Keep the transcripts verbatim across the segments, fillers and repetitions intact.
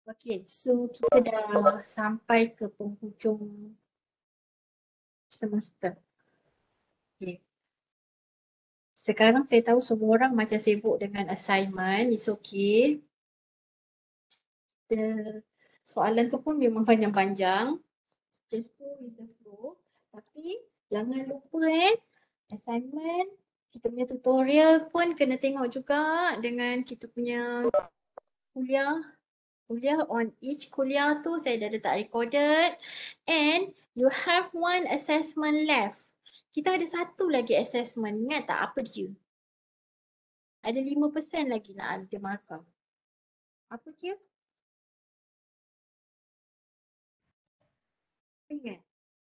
Okey, so kita dah sampai ke penghujung semester. Okay. Sekarang saya tahu semua orang macam sibuk dengan assignment, it's okay. The soalan tu pun memang panjang-panjang. Just go with the flow. Tapi jangan lupa eh, assignment, kita punya tutorial pun kena tengok juga dengan kita punya kuliah. Kuliah on each kuliah tu saya dah letak recorded. And you have one assessment left. Kita ada satu lagi assessment. Ingat tak apa dia? Ada lima peratus lagi nak ada markah. Apa dia? Ingat?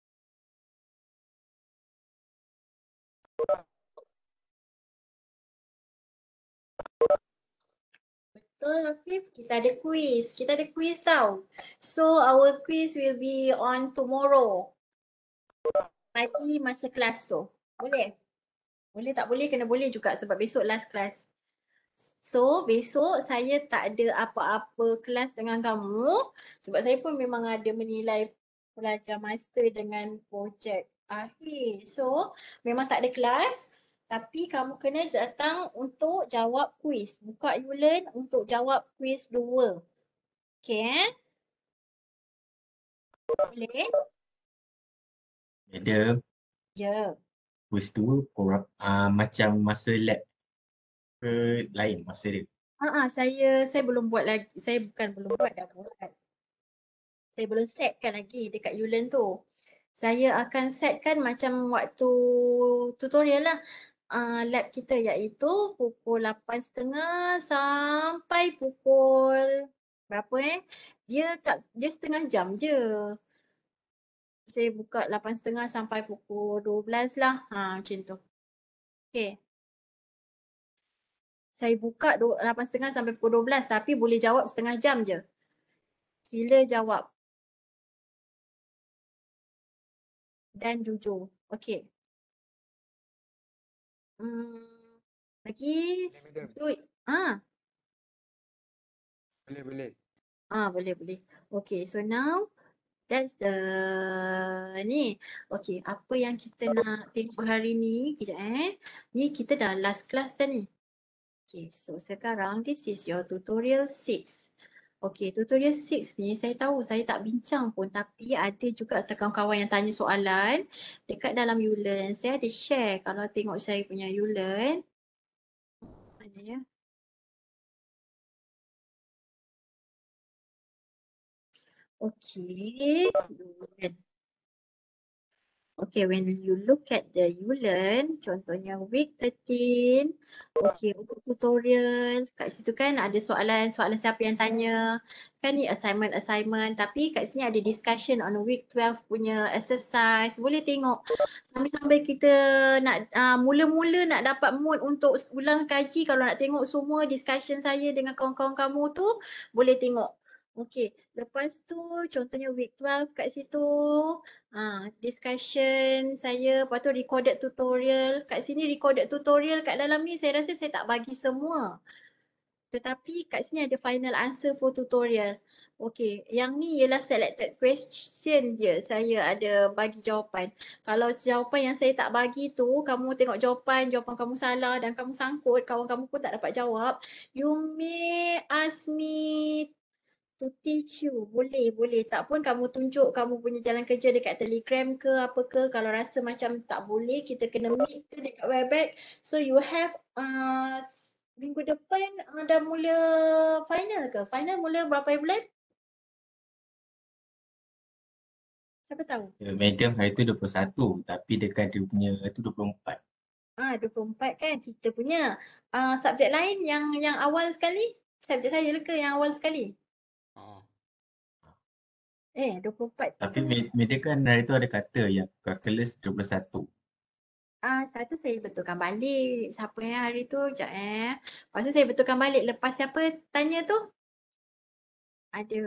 Betul Afif, kita ada quiz. Kita ada quiz tau. So our quiz will be on tomorrow. Pagi masa kelas tu. Boleh? Boleh tak boleh? Kena boleh juga sebab besok last class. So besok saya tak ada apa-apa kelas dengan kamu sebab saya pun memang ada menilai pelajar master dengan projek akhir. So memang tak ada kelas tapi kamu kena datang untuk jawab kuis. Buka Ulearn untuk jawab kuis dua. Okay eh? Boleh? Ada Ya. kuis tu korang uh, macam masa lab ke lain masa dia? Ha ah, saya saya belum buat lagi. Saya bukan belum buat, dah buat. Saya belum setkan lagi dekat Ulearn tu. Saya akan setkan macam waktu tutorial lah. Uh, lab kita iaitu pukul lapan tiga puluh sampai pukul berapa eh? Dia tak dia setengah jam je. Saya buka lapan tiga puluh sampai pukul dua belas lah. Ha macam tu. Okey. Saya buka lapan tiga puluh sampai pukul dua belas tapi boleh jawab setengah jam je. Sila jawab. Dan jujur. Okey. Hmm, lagi Boleh, itu ah Boleh, boleh. ah boleh boleh. Okay, so now that's the ni. Okay, apa yang kita nak tengok hari ni? Kejap eh. Ni kita dah last class dah ni. Okay, so sekarang this is your tutorial six. Okay, tutorial six ni saya tahu saya tak bincang pun tapi ada juga kawan-kawan yang tanya soalan dekat dalam Ulearn. Saya ada share kalau tengok saya punya Ulearn. Mana ya? Okay. Okay, when you look at the Ulearn, contohnya week thirteen, okay, untuk tutorial, kat situ kan ada soalan, soalan siapa yang tanya, kan ni assignment-assignment, tapi kat sini ada discussion on week twelve punya exercise, boleh tengok. Sambil-sambil kita nak uh, mula-mula nak dapat mood untuk ulang kaji, kalau nak tengok semua discussion saya dengan kawan-kawan kamu tu, boleh tengok. Okay, lepas tu contohnya week twelve kat situ, ha, discussion saya, lepas tu recorded tutorial. Kat sini recorded tutorial kat dalam ni saya rasa saya tak bagi semua. Tetapi kat sini ada final answer for tutorial. Okay, yang ni ialah selected question je saya ada bagi jawapan. Kalau jawapan yang saya tak bagi tu, kamu tengok jawapan, jawapan kamu salah dan kamu sangkut, kawan kamu pun tak dapat jawab, you may ask me to teach you. Boleh, boleh. Tak pun kamu tunjuk kamu punya jalan kerja dekat Telegram ke apa ke. Kalau rasa macam tak boleh, kita kena meet ke dekat Webex. So you have uh, minggu depan uh, dah mula final ke? Final mula berapa bulan? Siapa tahu? Ya, medium hari tu dua puluh satu tapi dekat dia punya tu dua puluh empat. Ah, dua puluh empat kan kita punya. Uh, subjek lain yang yang awal sekali? Subjek saya ke yang awal sekali? Oh. Eh, dua puluh empat Tapi tu. med- media kan hari tu ada kata yang calculus dua puluh satu. Ah, satu saya betulkan balik. Siapa yang hari tu? Sekejap eh. Lepas tu saya betulkan balik. Lepas siapa tanya tu? Ada.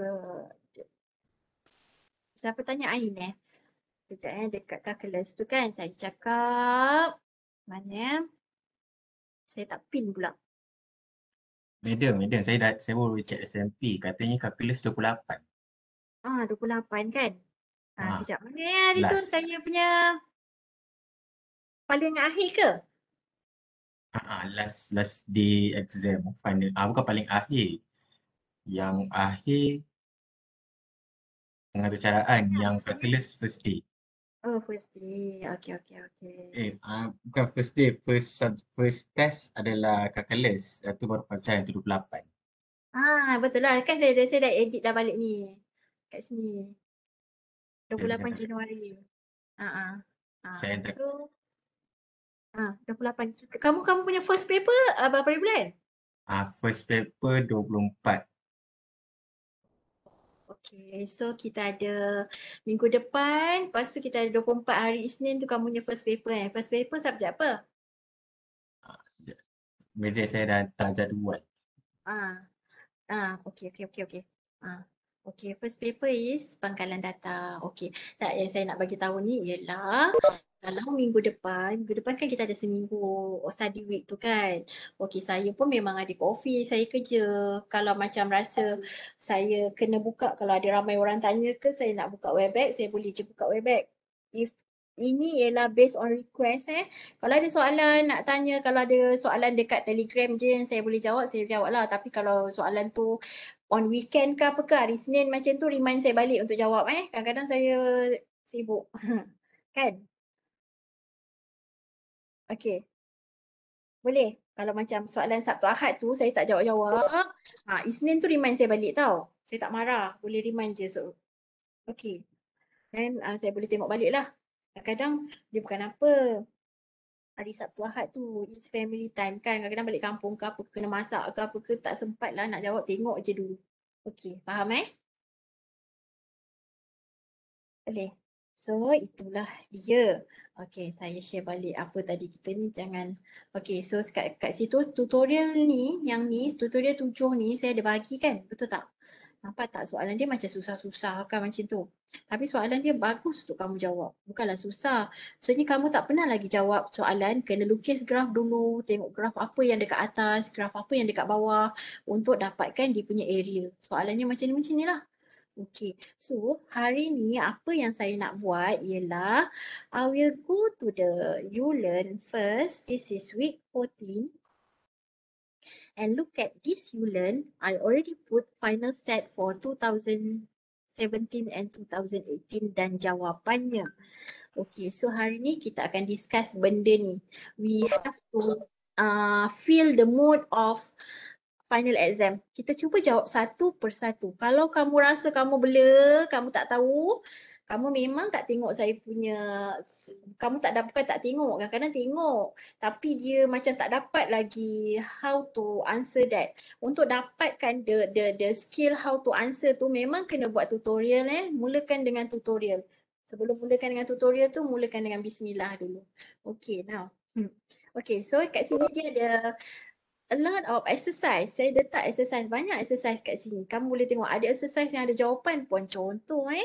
Siapa tanya Ain eh? Sekejap eh. Dekat calculus tu kan. Saya cakap. Mana eh? Saya tak pin pula. Madam, madam, saya dah saya baru check S M P, katanya kalkulus dua puluh lapan. Ah, dua puluh lapan kan? Ah, Ha, kejap. Mana ya hari tu last. saya punya paling akhir ke? Ha, ha, last last day exam final. Ah, bukan paling akhir. Yang akhir pengacaraan, Mana yang maksudnya? kalkulus first day. Oh, first day. Okey, okey, okey. Eh, ah, bukan first day, first sub- first test adalah kalkulus. Itu baru pengacaraan itu dua puluh lapan. Ah, betul lah. Kan saya, saya dah edit dah balik ni. Kat sini. Saya saya dua puluh lapan tak- Januari. Ah, ah. Ah, saya tak- so, ah, dua puluh lapan. Kamu kamu punya first paper ah, berapa hari bulan? ah, first paper dua puluh empat. Okay, so kita ada minggu depan, lepas tu kita ada dua puluh empat hari Isnin tu kamu punya first paper eh. First paper subjek apa? Ah, Meja saya dah tak jadual. Ah, ah, okay, okay, okay, okay. Ah, okay, first paper is pangkalan data. Okay, tak yang saya nak bagi tahu ni ialah kalau minggu depan, minggu depan kan kita ada seminggu study week tu kan. Okey, saya pun memang ada ke office, saya kerja. Kalau macam rasa saya kena buka, kalau ada ramai orang tanya ke saya nak buka Webex, saya boleh je buka Webex. If ini ialah based on request eh. Kalau ada soalan nak tanya, kalau ada soalan dekat Telegram je yang saya boleh jawab, saya jawab lah. Tapi kalau soalan tu on weekend ke apa ke, hari Senin macam tu remind saya balik untuk jawab eh. Kadang-kadang saya sibuk. Kan? Okey. Boleh. Kalau macam soalan Sabtu Ahad tu saya tak jawab-jawab. Ha, Isnin tu remind saya balik tau. Saya tak marah. Boleh remind je. So, okay. Dan uh, saya boleh tengok balik lah. Kadang-kadang dia bukan apa. Hari Sabtu Ahad tu it's family time kan. Kadang-kadang balik kampung ke apa, kena masak ke apa ke, tak sempat lah nak jawab. Tengok je dulu. Okay. Faham eh? Boleh. So, itulah dia. Okay, saya share balik apa tadi kita ni jangan. Okay, so kat, kat situ tutorial ni, yang ni, tutorial tujuh ni saya ada bagi kan? Betul tak? Nampak tak soalan dia macam susah-susah kan macam tu. Tapi soalan dia bagus untuk kamu jawab. Bukanlah susah. Maksudnya kamu tak pernah lagi jawab soalan, kena lukis graf dulu, tengok graf apa yang dekat atas, graf apa yang dekat bawah untuk dapatkan dia punya area. Soalannya macam ni macam ni lah. Okay, so hari ni apa yang saya nak buat ialah I will go to the YouLearn first. This is week fourteen. And look at this YouLearn. I already put final set for two thousand seventeen and two thousand eighteen dan jawapannya. Okay, so hari ni kita akan discuss benda ni. We have to uh, feel the mood of final exam. Kita cuba jawab satu persatu. Kalau kamu rasa kamu blur, kamu tak tahu, kamu memang tak tengok saya punya, kamu tak dapat, bukan tak tengok, kadang-kadang tengok. Tapi dia macam tak dapat lagi how to answer that. Untuk dapatkan the the the skill how to answer tu memang kena buat tutorial eh. Mulakan dengan tutorial. Sebelum mulakan dengan tutorial tu, mulakan dengan bismillah dulu. Okay, now. Hmm. Okay, so kat sini dia ada a lot of exercise. Saya letak exercise, banyak exercise kat sini. Kamu boleh tengok ada exercise yang ada jawapan pun. Contoh eh.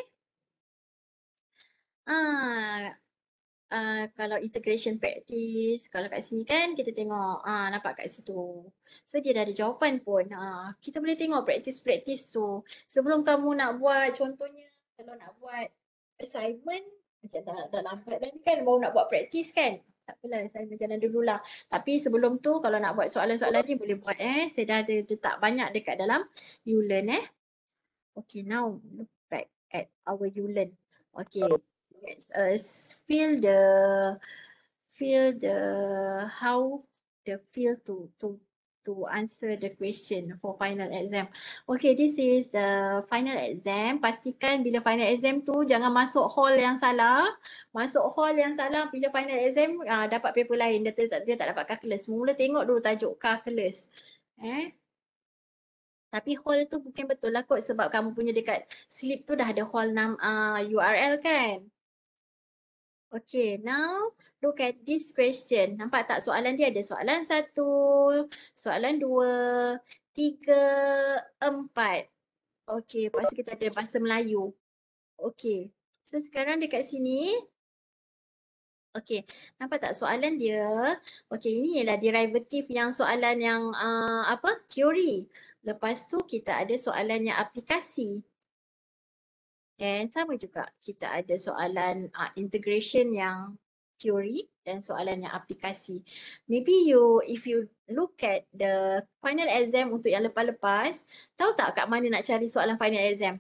Ah, ah, kalau integration practice, kalau kat sini kan kita tengok, ah, nampak kat situ. So dia dah ada jawapan pun. Ah, kita boleh tengok practice-practice tu. Sebelum kamu nak buat, contohnya kalau nak buat assignment, macam dah, dah lambat dah ni kan, baru nak buat practice kan. Tak apalah, saya berjalan dululah. Tapi sebelum tu kalau nak buat soalan-soalan ni boleh buat eh. Saya dah ada letak banyak dekat dalam YouLearn eh. Okay, now look back at our YouLearn. Okay, let's uh, feel the feel the how the feel to to to answer the question for final exam. Okay, this is the final exam. Pastikan bila final exam tu jangan masuk hall yang salah. Masuk hall yang salah bila final exam uh, dapat paper lain. Dia, dia, dia tak dapat calculus. Mula tengok dulu tajuk calculus. Eh? Tapi hall tu bukan betul lah kot sebab kamu punya dekat slip tu dah ada hall nam, uh, U R L kan. Okay, now look at this question. Nampak tak soalan dia ada soalan satu, soalan dua, tiga, empat. Okay, lepas tu kita ada bahasa Melayu. Okay, so sekarang dekat sini Okey, nampak tak soalan dia? Okey, ini ialah derivative yang soalan yang uh, apa? Teori. Lepas tu kita ada soalan yang aplikasi. Dan sama juga kita ada soalan uh, integration yang teori dan soalan yang aplikasi. Maybe you, if you look at the final exam untuk yang lepas-lepas, tahu tak kat mana nak cari soalan final exam?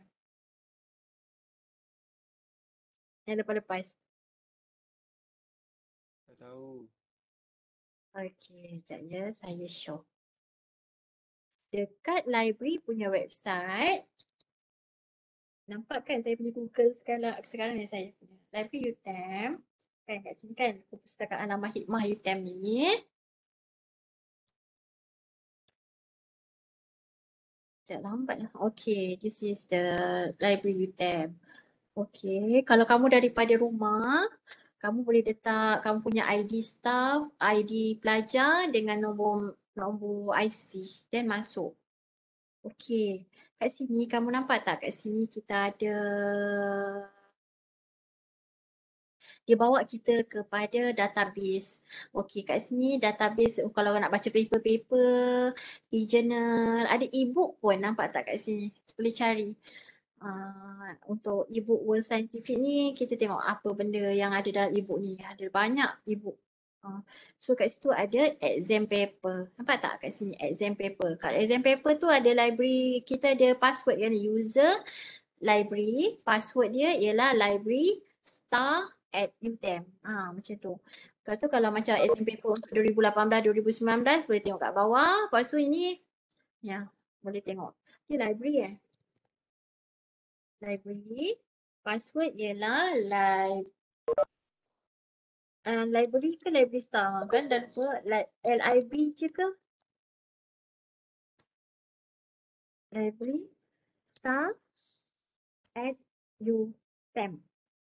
Yang lepas-lepas. Tak tahu. Okey, sekejap ya, saya show. Dekat library punya website, nampak kan saya punya Google sekarang, sekarang ni saya punya library U T M, kan kat sini kan, perpustakaan Alamah Hikmah U T M ni. Sekejap lambat lah. Okay, this is the library U T M. Okay, kalau kamu daripada rumah, kamu boleh letak kamu punya I D staff, I D pelajar dengan nombor nombor I C dan masuk. Okay, kat sini kamu nampak tak, kat sini kita ada, dia bawa kita kepada database. Okey, kat sini database kalau nak baca paper-paper, e-journal, ada e-book pun, nampak tak kat sini? Boleh cari. Uh, untuk e-book World Scientific ni, kita tengok apa benda yang ada dalam e-book ni. Ada banyak e-book. Uh, so kat situ ada exam paper. Nampak tak kat sini exam paper? Kat exam paper tu ada library, kita ada password kan, user library, password dia ialah library star at U T M. Ha, macam tu. Lepas tu kalau macam exam paper untuk dua ribu lapan belas dua ribu sembilan belas boleh tengok kat bawah. Lepas tu ini, ya, boleh tengok. Ini library eh. Library, password ialah li uh, library ke library star kan, dan apa L I B je ke? Library star at U T M.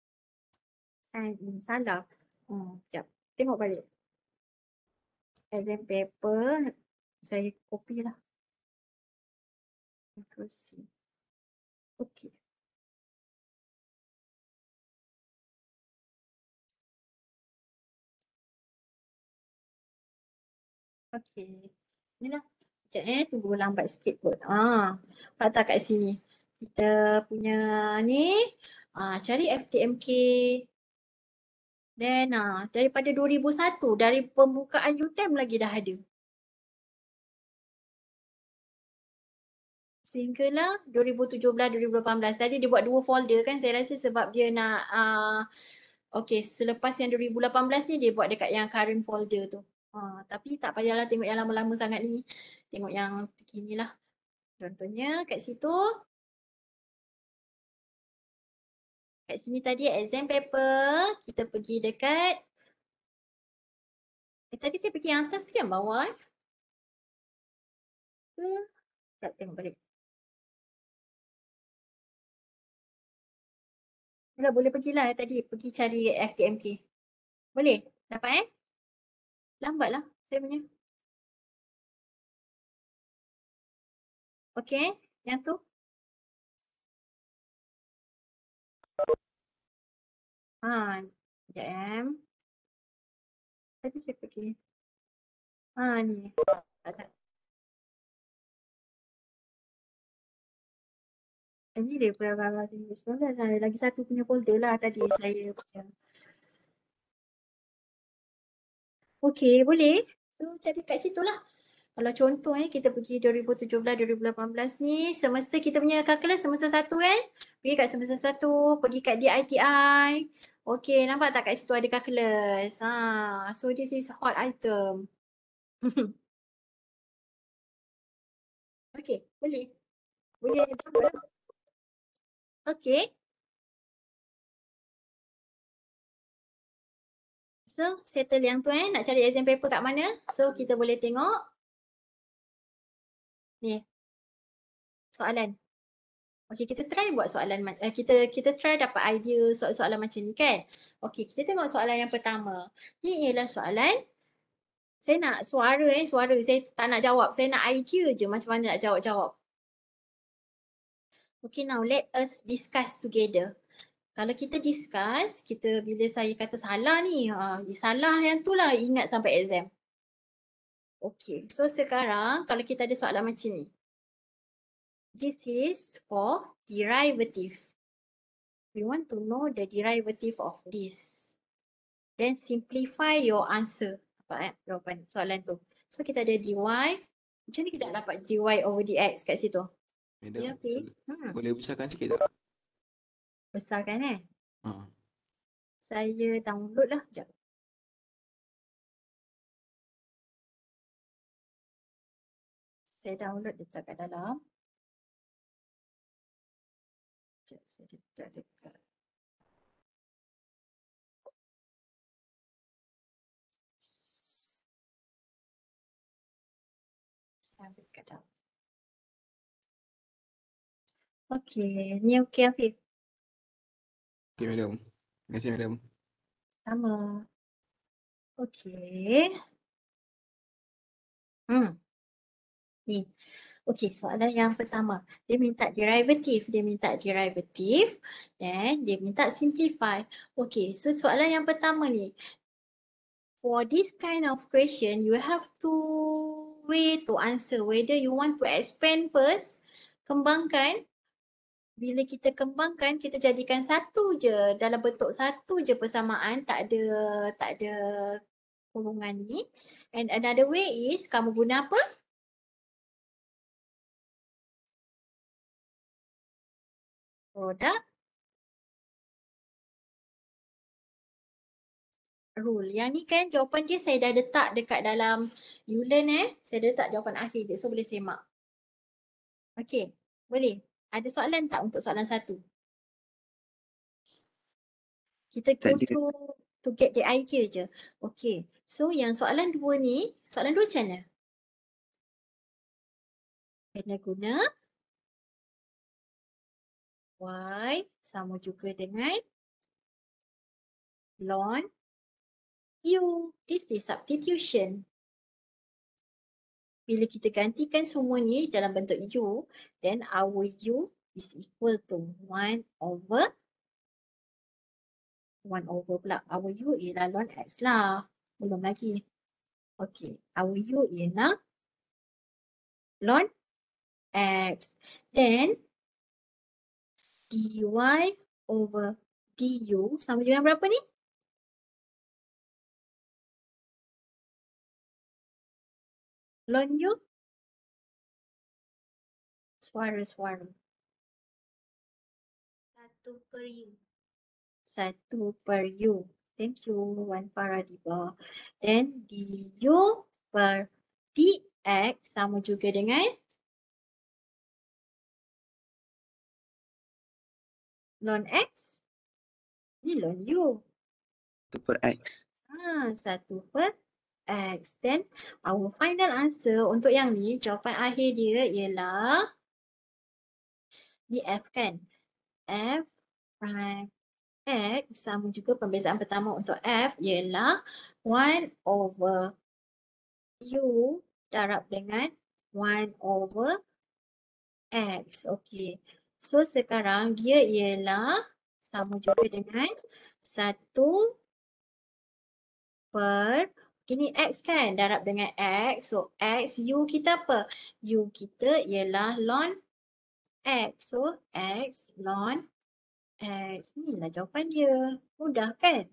Salah. Hmm, sekejap. Tengok balik. Exam paper, saya copy lah. Terus. Okey. Okey. Inilah. Sekejap eh, tunggu lambat sikit kot. Ah, ha, tak kat sini. Kita punya ni, ah, cari F T M K. Dan ah, daripada dua ribu satu, dari pembukaan U T M lagi dah ada. Sehinggalah dua ribu tujuh belas dua ribu lapan belas. Tadi dia buat dua folder kan, saya rasa sebab dia nak, uh, okey, selepas yang dua ribu lapan belas ni dia buat dekat yang current folder tu. Uh, tapi tak payahlah tengok yang lama-lama sangat ni. Tengok yang terkini lah. Contohnya kat situ. Kat sini tadi exam paper. Kita pergi dekat. Eh, tadi saya pergi yang atas ke yang bawah eh? Hmm. Tak tengok balik. Dah boleh pergilah tadi. Pergi cari F T M K. Boleh? Dapat eh? Lambat lah saya punya. Okey, yang tu. Ha, sekejap. Tadi saya pergi. Ha, ni. Tak tak. Ini dia dua ribu sembilan belas. Lagi satu punya folder lah tadi saya punya. Okey, boleh. So, cari kat situ lah. Kalau contoh eh, kita pergi dua ribu tujuh belas dua ribu lapan belas ni, semester kita punya kalkulus semester satu kan. Pergi kat semester satu, pergi kat D I T I. Okey, nampak tak kat situ ada kalkulus. Ha, so this is hot item. Okey, boleh. Boleh. Okey. So, settle yang tu eh, nak cari exam paper kat mana? So, kita boleh tengok. Ni. Soalan. Okey, kita try buat soalan, uh, kita kita try dapat idea soalan-soalan macam ni kan. Okey, kita tengok soalan yang pertama. Ni ialah soalan, saya nak suara eh, suara. Saya tak nak jawab. Saya nak idea je macam mana nak jawab-jawab. Okay, now let us discuss together. Kalau kita discuss, kita bila saya kata salah ni, ha, salah yang tu lah ingat sampai exam. Okay, so sekarang kalau kita ada soalan macam ni. This is for derivative. We want to know the derivative of this. Then simplify your answer. Apa eh? Jawapan soalan tu. So kita ada dy. Macam ni kita dapat dy over dx kat situ. Madam, Ya, Fi? Hmm. boleh besarkan sikit tak? Besarkan eh? Ha. Saya download lah. Sekejap. Saya download letak kat dalam. Sekejap, saya letak dekat. Saya ambil kat dalam. Okey, ni okey Afif. Okey, madam. Terima kasih, madam. Sama. Okey. Hmm. Ni. Okey, soalan yang pertama. Dia minta derivative. Dia minta derivative. Dan dia minta simplify. Okey, so soalan yang pertama ni. For this kind of question, you have two way to answer. Whether you want to expand first, kembangkan. Bila kita kembangkan, kita jadikan satu je. Dalam bentuk satu je persamaan. Tak ada, tak ada kurungan ni. And another way is, kamu guna apa? Product rule. Yang ni kan jawapan dia saya dah letak dekat dalam YouLearn eh. Saya dah letak jawapan akhir dia. So boleh semak. Okey. Boleh. Ada soalan tak untuk soalan satu? Kita go through to get the idea je. Okey. So yang soalan dua ni, soalan dua macam mana? Kena guna Y sama juga dengan ln U. This is substitution. Bila kita gantikan semua ni dalam bentuk U, then our U is equal to one over one over pula. Our U ialah ln X lah. Belum lagi. Okay. Our U ialah ln X. Then dy over du sama dengan berapa ni? Ln U? Suara-suara. Satu per U. Satu per U. Thank you, Wan Faradiba. Then du per dx sama juga dengan ln X. Ni ln U. Satu per X. Ha, satu per X. Then our final answer untuk yang ni, jawapan akhir dia ialah df kan. F prime X sama juga pembezaan pertama untuk F ialah one over U darab dengan one over X. Okey. So sekarang dia ialah sama juga dengan satu per, ini X kan, darab dengan X. So X, U kita apa? U kita ialah ln X. So X ln X. Inilah jawapan dia. Mudah kan?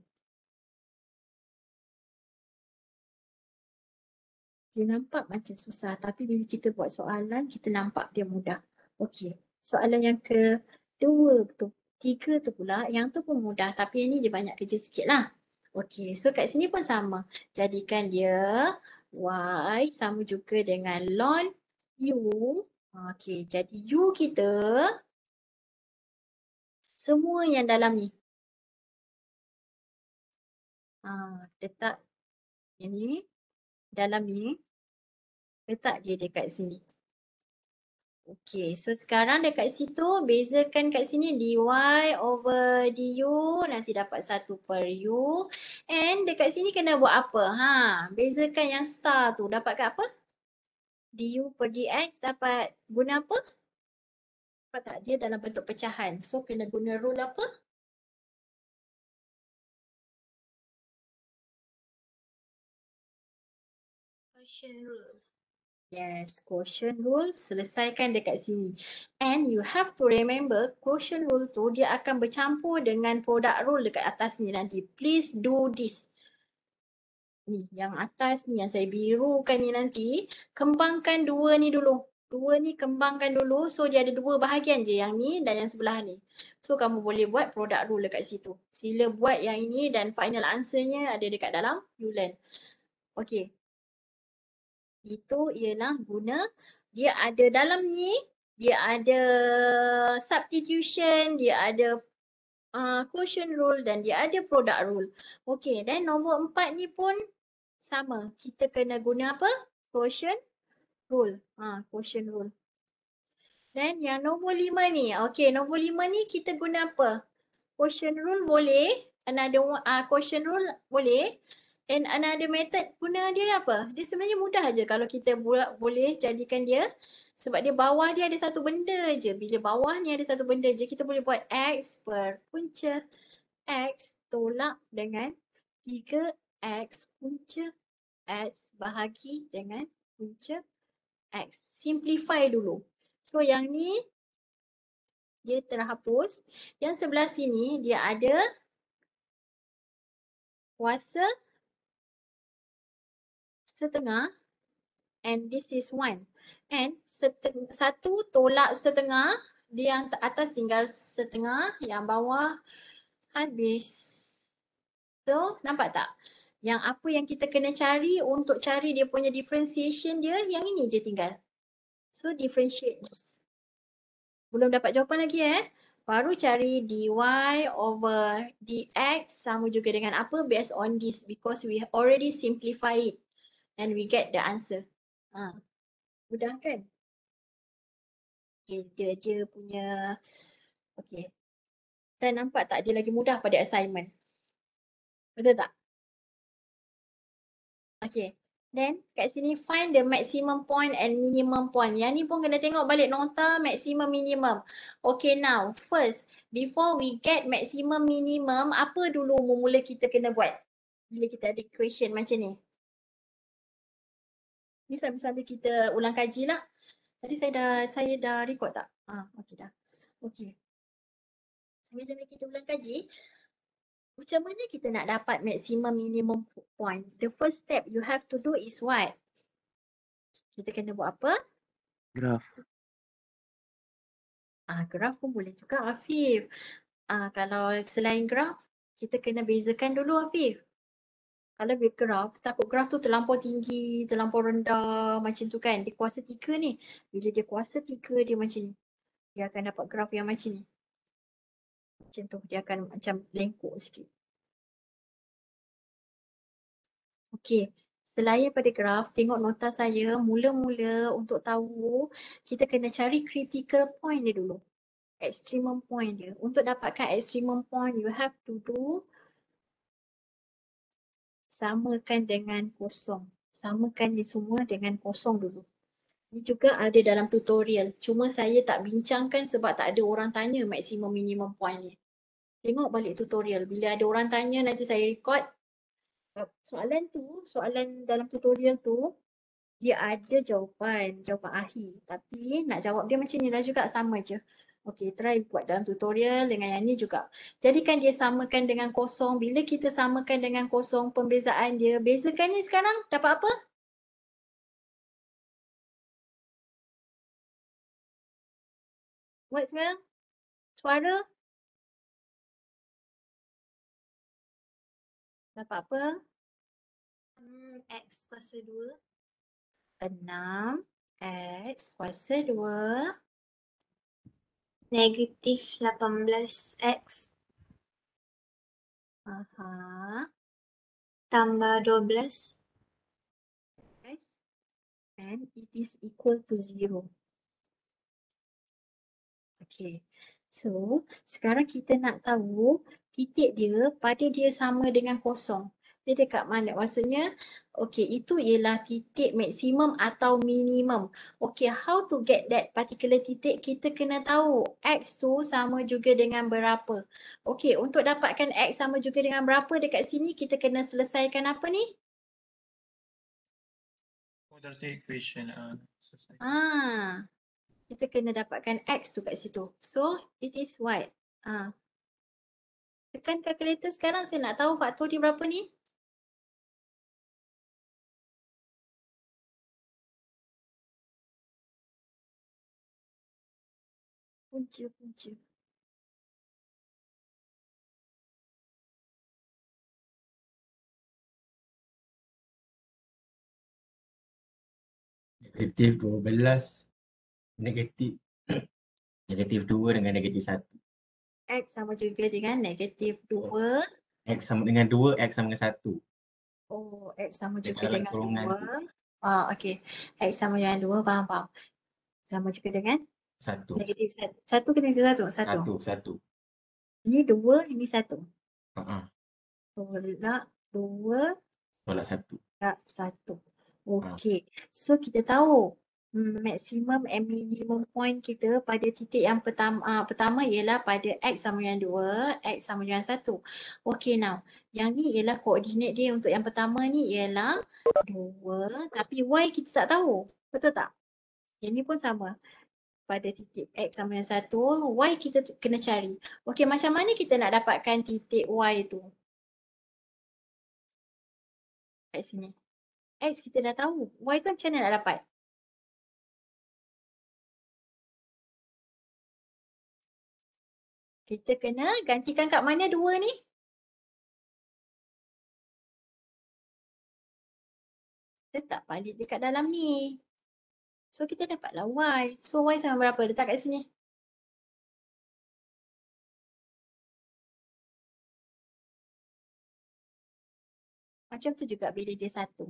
Dia nampak macam susah tapi bila kita buat soalan, kita nampak dia mudah. Okey. Soalan yang kedua tu, tiga tu pula, yang tu pun mudah tapi yang ni dia banyak kerja sikit lah. Okey, so kat sini pun sama. Jadikan dia Y sama juga dengan ln U. Okey, jadi U kita semua yang dalam ni. Ha, letak ini dalam ni. Letak je dekat sini. Okey, so sekarang dekat situ bezakan kat sini dy over du nanti dapat satu per U. And dekat sini kena buat apa? Ha, bezakan yang star tu dapat kat apa? Du per dx dapat guna apa? Dapat tak dia dalam bentuk pecahan. So kena guna rule apa? Quotient rule. Yes, quotient rule selesaikan dekat sini. And you have to remember quotient rule tu dia akan bercampur dengan product rule dekat atas ni nanti. Please do this. Ni yang atas ni yang saya birukan ni nanti, kembangkan dua ni dulu. Dua ni kembangkan dulu. So dia ada dua bahagian je, yang ni dan yang sebelah ni. So kamu boleh buat product rule dekat situ. Sila buat yang ini dan final answernya ada dekat dalam Ulearn. Okey. Itu ialah guna, dia ada dalam ni, dia ada substitution, dia ada uh, quotient rule dan dia ada product rule. Okey, dan nombor empat ni pun sama. Kita kena guna apa? Quotient rule. Ha, quotient rule. Dan yang nombor lima ni, okey, nombor lima ni kita guna apa? Quotient rule boleh, another uh, quotient rule boleh. And another method guna dia apa? Dia sebenarnya mudah aja kalau kita buat, boleh jadikan dia, sebab dia bawah dia ada satu benda je. Bila bawah ni ada satu benda je, kita boleh buat X per punca X tolak dengan tiga X punca X bahagi dengan punca X. Simplify dulu. So yang ni dia terhapus. Yang sebelah sini dia ada kuasa setengah and this is one. And seteng- satu tolak setengah, dia yang atas tinggal setengah, yang bawah habis. So nampak tak? Yang apa yang kita kena cari untuk cari dia punya differentiation dia, yang ini je tinggal. So differentiate this. Belum dapat jawapan lagi eh. Baru cari dy over dx sama juga dengan apa based on this, because we already simplify it and we get the answer. Ha. Mudah kan? Okay, dia, dia punya, okay. Dan nampak tak dia lagi mudah pada assignment? Betul tak? Okay. Then kat sini find the maximum point and minimum point. Yang ni pun kena tengok balik nota maximum minimum. Okay, now first before we get maximum minimum, apa dulu mula kita kena buat bila kita ada equation macam ni? Ni sambil-sambil kita ulang kaji lah. Tadi saya dah saya dah record tak? Ah, okey dah. Okey. Sambil-sambil kita ulang kaji, macam mana kita nak dapat maximum minimum point? The first step you have to do is what? Kita kena buat apa? Graph. Ah, graf pun boleh juga, Afif. Ah, kalau selain graf, kita kena bezakan dulu, Afif. Kalau dia graf, takut graf tu terlampau tinggi, terlampau rendah macam tu kan. Dia kuasa tiga ni. Bila dia kuasa tiga dia macam ni. Dia akan dapat graf yang macam ni. Macam tu, dia akan macam lengkuk sikit. Okey, selain pada graf, tengok nota saya, mula-mula untuk tahu, kita kena cari critical point dia dulu. Extremum point dia. Untuk dapatkan extremum point, you have to do samakan dengan kosong. Samakan dia semua dengan kosong dulu. Ini juga ada dalam tutorial. Cuma saya tak bincangkan sebab tak ada orang tanya maximum minimum point ni. Tengok balik tutorial. Bila ada orang tanya nanti saya record. Soalan tu, soalan dalam tutorial tu, dia ada jawapan, jawapan akhir. Tapi nak jawab dia macam ni lah juga, sama je. Okey, try buat dalam tutorial dengan yang ni juga. Jadikan dia samakan dengan kosong. Bila kita samakan dengan kosong, pembezaan dia, bezakan ni sekarang dapat apa? Buat sekarang? Suara? Dapat apa? Hmm, X kuasa dua. enam X kuasa dua. Negatif lapan belas X Aha. tambah dua belas. Yes. And it is equal to zero. Okay. So, sekarang kita nak tahu titik dia pada dia sama dengan kosong. Dia dekat mana? Maksudnya, okay, itu ialah titik maksimum atau minimum. Okay, how to get that particular titik? Kita kena tahu X tu sama juga dengan berapa. Okay, untuk dapatkan X sama juga dengan berapa dekat sini, kita kena selesaikan apa ni? quadratic equation. Uh, selesai. Ah, kita kena dapatkan X tu kat situ. So, it is what? Ah. Tekan kalkulator sekarang, saya nak tahu faktor dia berapa ni. Punca, punca. Negatif dua belas, negatif negatif dua dengan negatif satu. X sama juga dengan negatif dua. X sama dengan dua, X sama dengan satu. Oh, X sama Dia juga dalam dengan kurungan dua. tu. Ah, okey. X sama dengan dua, faham, faham. Sama juga dengan Satu. negatif satu. Satu ke negatif satu? Satu. Satu, satu. Ini dua, ini satu. Uh-uh. Tolak dua, Tolak satu. tolak satu. Okey. So, kita tahu hmm, maksimum and minimum point kita pada titik yang pertama uh, pertama ialah pada X sama dengan dua, X sama dengan satu. Okey, now. Yang ni ialah koordinat dia untuk yang pertama ni ialah dua, tapi Y kita tak tahu. Betul tak? Yang ni pun sama. Pada titik X sama dengan satu, Y kita t- kena cari. Okey, macam mana kita nak dapatkan titik Y tu? Kat sini. X kita dah tahu. Y tu macam mana nak dapat? Kita kena gantikan kat mana dua ni? Letak balik dekat dalam ni. So kita dapatlah Y. So Y sama berapa? Letak kat sini. Macam tu juga bila dia satu.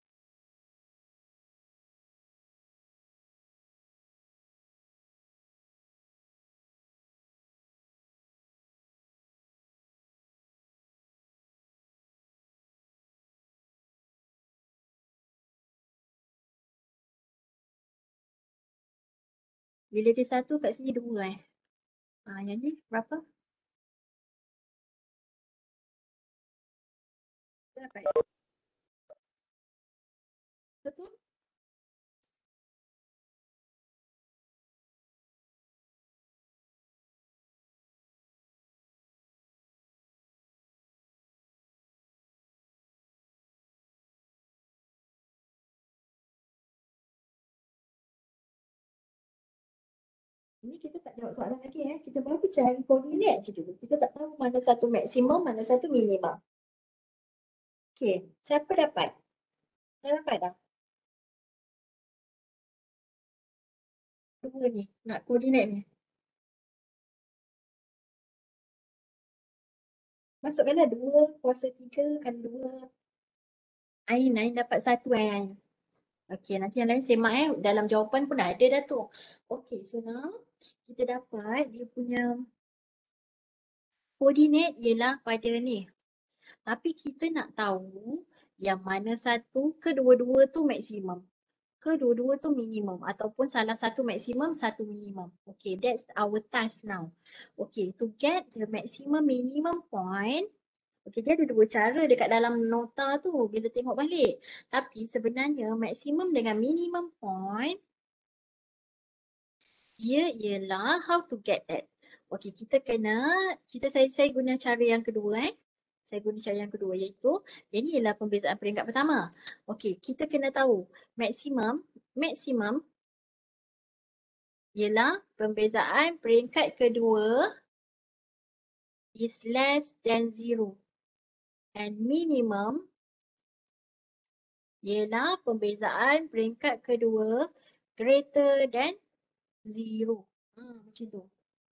Bila dia satu kat sini dua eh. Ha, yang ni berapa? Berapa? Betul? Ini kita tak jawab soalan lagi eh. Kita baru cari koordinat je dulu. Kita tak tahu mana satu maksimum, mana satu minimum. Okey, siapa dapat? Dah dapat dah? Dua ni, nak koordinat ni. Masukkanlah dua kuasa tiga kali dua. Ain, Ain dapat satu eh, Ain. Okey, nanti yang lain semak eh. Dalam jawapan pun ada dah tu. Okey, so now kita dapat dia punya koordinat ialah pada ni. Tapi kita nak tahu yang mana satu kedua-dua tu maksimum. Kedua-dua tu minimum ataupun salah satu maksimum, satu minimum. Okay, that's our task now. Okay, to get the maximum minimum point, okay, dia ada dua cara dekat dalam nota tu bila tengok balik. Tapi sebenarnya maksimum dengan minimum point, dia ialah how to get that. Okay, kita kena, kita saya saya guna cara yang kedua eh. Saya guna cara yang kedua iaitu, ini ialah pembezaan peringkat pertama. Okey, kita kena tahu maksimum, maksimum ialah pembezaan peringkat kedua is less than zero. And minimum ialah pembezaan peringkat kedua greater than zero. Hmm, macam tu.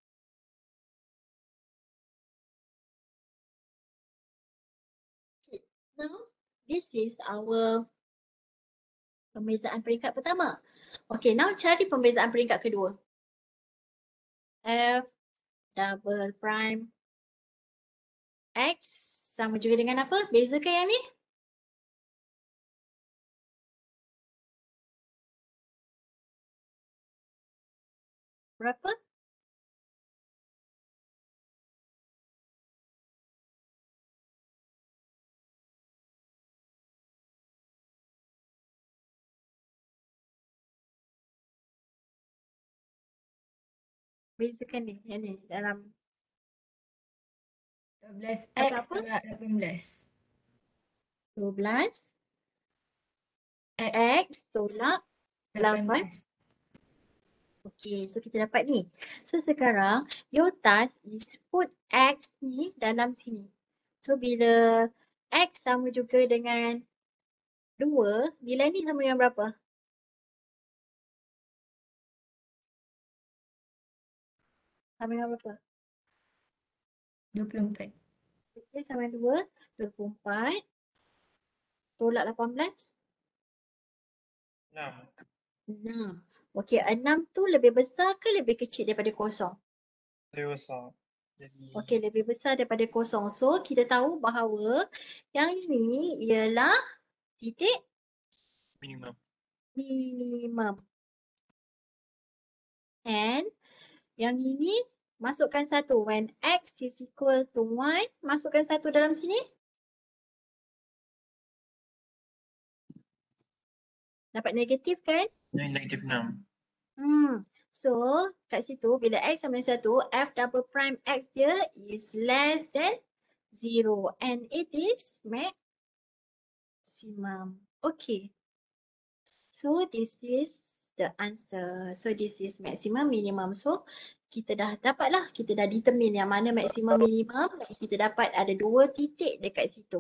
Okay. Now, this is our pembezaan peringkat pertama. Okey, now cari pembezaan peringkat kedua. F double prime X sama juga dengan apa? Bezakan yang ni? Berapa? Bezakan ni, yang ni dalam dua belas Kata X apa? tolak lapan belas. dua belas X X tolak lapan lapan. belas. Okey, so kita dapat ni. So sekarang your task is put X ni dalam sini. So bila X sama juga dengan dua, nilai ni sama dengan berapa? Sama dengan berapa? dua puluh empat. Okey, sama dengan dua, dua puluh empat tolak lapan belas. enam. enam. Okey, enam tu lebih besar ke lebih kecil daripada kosong? Lebih besar. Jadi Okey, lebih besar daripada kosong. So, kita tahu bahawa yang ini ialah titik minimum. minimum. And yang ini masukkan satu. When X is equal to one, masukkan satu dalam sini. Dapat negatif kan? Ini negatif enam. Hmm. So, kat situ bila X sama dengan satu, F double prime X dia is less than zero. And it is maximum. Okay. So, this is the answer. So, this is maximum, minimum. So, kita dah dapat lah. Kita dah determine yang mana maximum, minimum. Kita dapat ada dua titik dekat situ.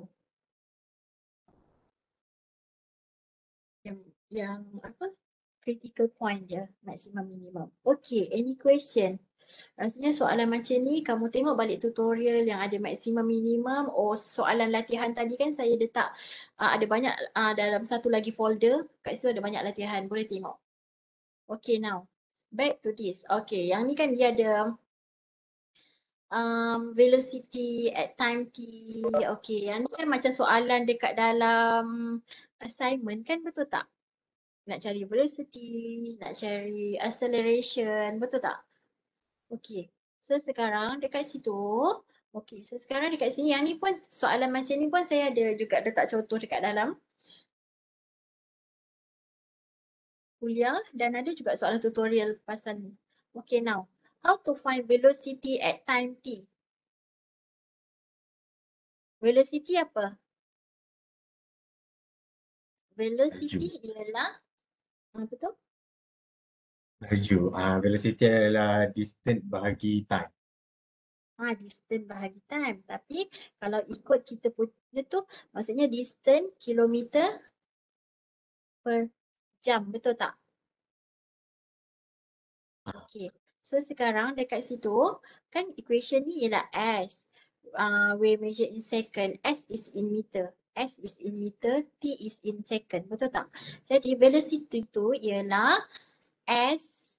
Yang, yang apa? Critical point dia, maximum, minimum. Okay, any question? Rasanya soalan macam ni, kamu tengok balik tutorial yang ada maximum, minimum. Oh, soalan latihan tadi kan saya letak uh, ada banyak uh, dalam satu lagi folder. Kat situ ada banyak latihan, boleh tengok. Okay, now back to this. Okay, yang ni kan dia ada um, velocity at time t. Okay, yang ni kan macam soalan dekat dalam assignment kan, betul tak? Nak cari velocity, nak cari acceleration, betul tak? Okay, so sekarang dekat situ, okay, so sekarang dekat sini yang ni pun soalan macam ni pun saya ada juga letak contoh dekat dalam kuliah dan ada juga soalan tutorial pasal ni. Okay, now how to find velocity at time t? Velocity apa? Velocity ialah apa tu? Laju. Ah, velocity adalah distance bahagi time. Ha, distance bahagi time. Tapi kalau ikut kita punya tu, maksudnya distance kilometer per jam. Betul tak? Okay. So sekarang dekat situ, kan equation ni ialah S. Uh, we measure in second. S is in meter. S is in meter, T is in second. Betul tak? Jadi velocity tu ialah S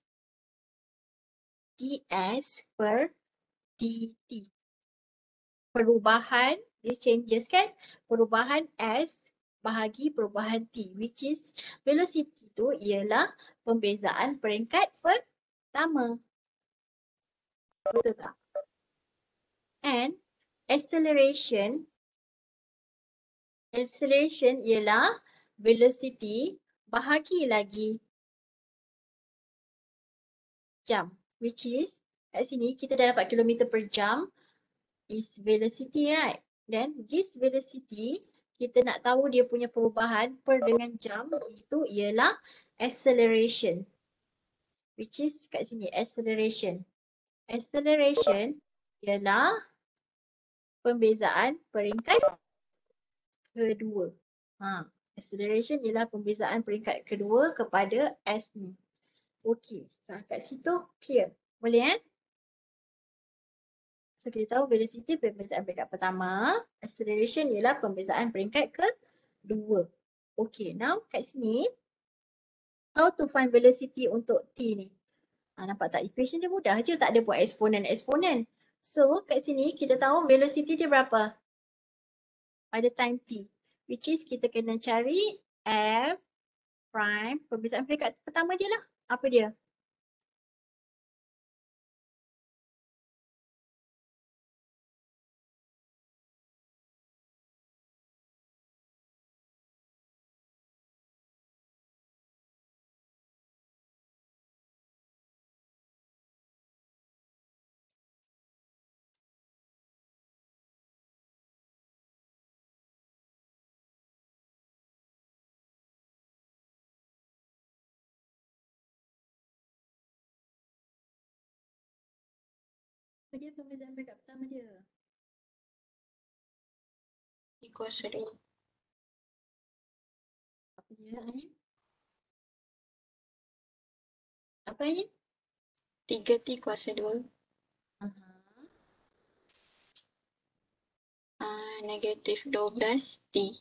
ds per dt. Perubahan, dia changes kan? Perubahan S bahagi perubahan T, which is velocity tu ialah pembezaan peringkat pertama. Betul tak? And acceleration, acceleration ialah velocity bahagi lagi jam, which is kat sini kita dah dapat kilometer per jam is velocity, right? Then this velocity kita nak tahu dia punya perubahan per dengan jam, itu ialah acceleration, which is kat sini acceleration. Acceleration ialah pembezaan peringkat kedua. Ha, acceleration ialah pembezaan peringkat kedua kepada S ni. Okey, so kat situ clear. Boleh eh? So kita tahu velocity pembezaan peringkat pertama, acceleration ialah pembezaan peringkat kedua. Okey, now kat sini how to find velocity untuk T ni? Ha, nampak tak? Equation dia mudah je, tak ada buat eksponen-eksponen. So kat sini kita tahu velocity dia berapa? Pada time T. Which is kita kena cari F prime, pembezaan peringkat pertama dia lah. Apa dia? dia pembezaan peringkat pertama dia? T kuasa dua. Apa dia, Ain? Apa, Ain? tiga T kuasa dua. Aha. Uh, negatif dua belas T.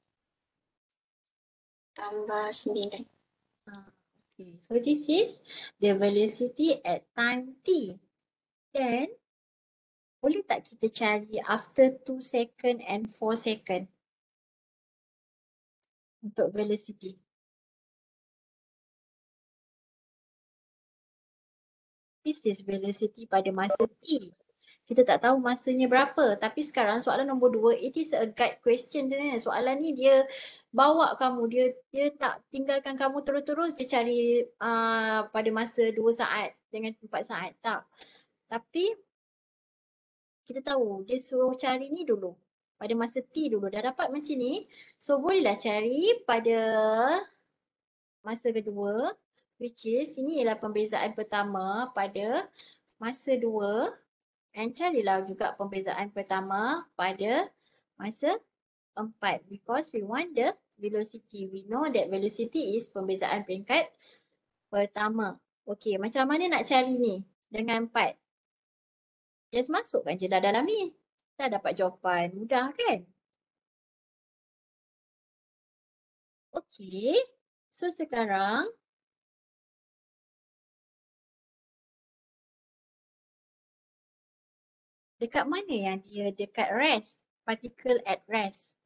Tambah sembilan. Ah, okay. So this is the velocity at time t. Then, boleh tak kita cari after two second and four second untuk velocity? This is velocity pada masa t. Kita tak tahu masanya berapa. Tapi sekarang soalan nombor dua, it is a guide question. Soalan ni dia bawa kamu, dia dia tak tinggalkan kamu terus-terus dia cari uh, pada masa dua saat dengan empat saat. Tak. Tapi kita tahu dia suruh cari ni dulu. Pada masa t dulu. Dah dapat macam ni. So bolehlah cari pada masa kedua. Which is ini ialah pembezaan pertama pada masa dua. And carilah juga pembezaan pertama pada masa empat. Because we want the velocity. We know that velocity is pembezaan peringkat pertama. Okey, macam mana nak cari ni dengan empat? Just masukkan je dah dalam ni. Dah dapat jawapan. Mudah kan? Okey. So sekarang dekat mana yang dia dekat rest? Particle at rest.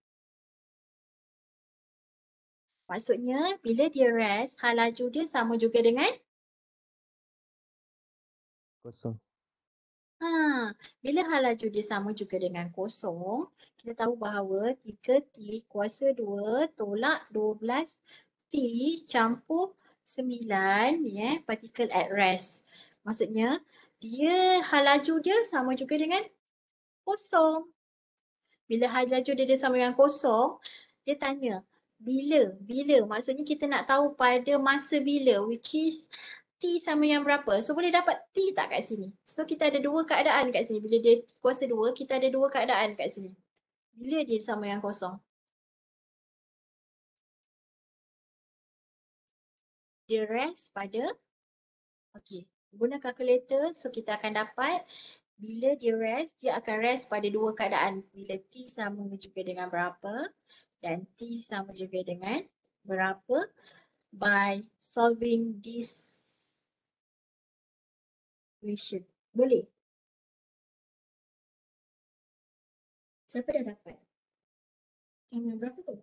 Maksudnya bila dia rest, hal laju dia sama juga dengan Kosong. Ha, bila hal laju dia sama juga dengan kosong, kita tahu bahawa tiga T kuasa dua tolak dua belas T campur sembilan ya, particle at rest. Maksudnya dia hal laju dia sama juga dengan kosong. Bila hal laju dia, dia sama dengan kosong, dia tanya bila, bila. Maksudnya kita nak tahu pada masa bila, which is T sama yang berapa. So boleh dapat T tak kat sini? So kita ada dua keadaan kat sini. Bila dia kuasa dua, kita ada dua keadaan kat sini. Bila dia sama yang kosong? Dia rest pada, okey, guna kalkulator. So kita akan dapat bila dia rest, dia akan rest pada dua keadaan. Bila T sama juga dengan berapa dan T sama juga dengan berapa by solving this equation. Boleh? Siapa dah dapat? Sama berapa tu?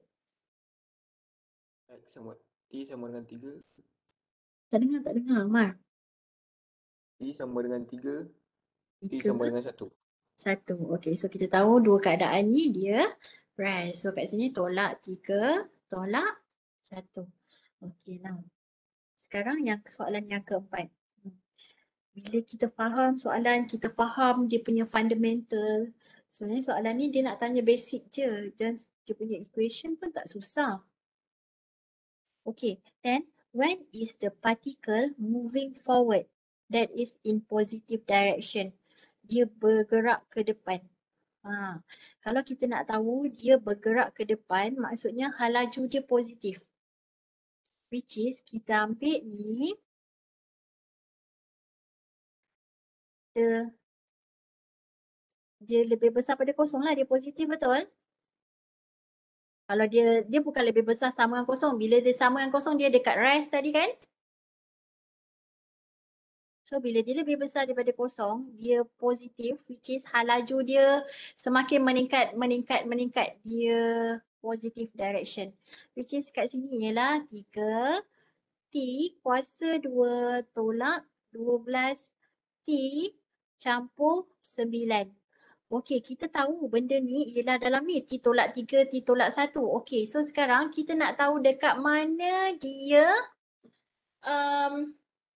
X sama T sama dengan tiga. Tak dengar, tak dengar, Mar. T sama dengan tiga. T Tiga, sama dengan satu. satu. Okey, so kita tahu dua keadaan ni dia rest. So kat sini tolak tiga, tolak satu. Okey, now. Sekarang yang soalan yang keempat. Bila kita faham soalan, kita faham dia punya fundamental. Sebenarnya soalan ni dia nak tanya basic je. Dan dia punya equation pun tak susah. Okay, then when is the particle moving forward? That is in positive direction. Dia bergerak ke depan. Ha. Kalau kita nak tahu dia bergerak ke depan, maksudnya hal laju dia positif. Which is kita ambil ni dia, dia lebih besar pada kosong lah, dia positif betul. Kalau dia dia bukan lebih besar sama dengan kosong. Bila dia sama dengan kosong, dia dekat rest tadi kan? So bila dia lebih besar daripada kosong, dia positif, which is hal laju dia semakin meningkat, meningkat, meningkat. Dia positive direction. Which is kat sini ialah tiga T kuasa dua tolak dua belas T campur sembilan. Okey, kita tahu benda ni ialah dalam ni T tolak tiga, T tolak satu. Okey, so sekarang kita nak tahu dekat mana dia um,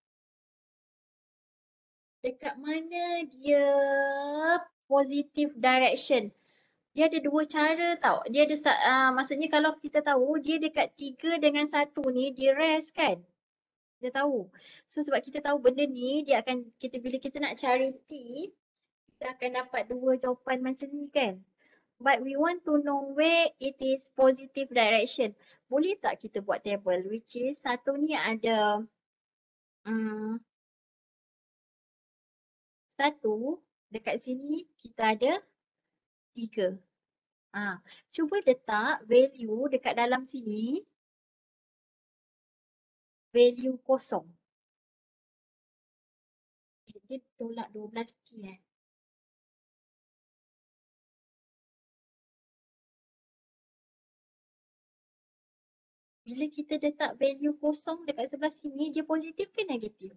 dekat mana dia positive direction. Dia ada dua cara tau. Dia ada, uh, maksudnya kalau kita tahu dia dekat tiga dengan satu ni, dia rest kan? Kita tahu. So sebab kita tahu benda ni, dia akan, kita bila kita nak cari T, kita akan dapat dua jawapan macam ni kan. But we want to know where it is positive direction. Boleh tak kita buat table which is satu ni ada um, satu, dekat sini kita ada tiga. Ha, cuba letak value dekat dalam sini, value kosong. Dia tolak dua belas T eh. Bila kita letak value kosong dekat sebelah sini, dia positif ke negatif?